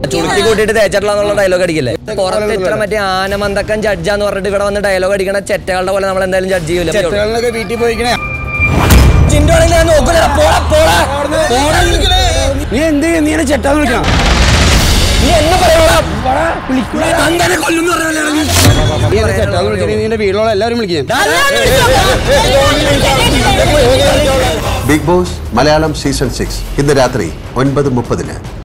ചുളുക്കി കൂട്ടിയിട്ട് തേച്ചിട്ടുള്ള ഡയലോഗ് അടിക്കില്ലേ? പുറത്ത് ഇത്ര മറ്റേ ആനമന്തക്കൻ ജഡ്ജാന്ന് പറഞ്ഞിട്ട് ഇവിടെ വന്ന് ഡയലോഗ് അടിക്കണ ചെറ്റകളുടെ പോലെ നമ്മൾ എന്തായാലും ജഡ്ജ് ചെയ്യൂല. വീട്ടിൽ പോയിക്കണേ നീ എന്ത് നീ ചെറ്റാന്ന് വിളിക്കണം? നീ എന്നെ വീട്ടിലുള്ള എല്ലാവരും വിളിക്കാം. ബിഗ് ബോസ് മലയാളം സീസൺ 6 ഇന്ന് രാത്രി 9:30.